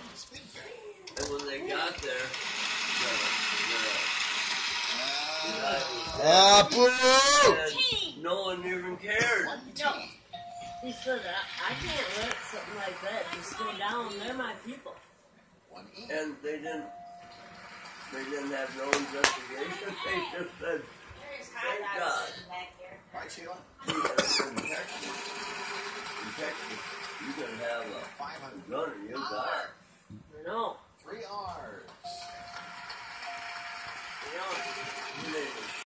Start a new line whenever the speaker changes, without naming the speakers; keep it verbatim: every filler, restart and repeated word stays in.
And when they got there, the, the, the guy was
Apple!
and no one even cared.
No. He said, I, I can't let something like that just go down. They're my people.
And they didn't, they didn't have no investigation. They just said, thank God.
Right, Sheila?
In Texas, in Texas, you can have a gun and you die.
No.
Three R's.
No.
You name it.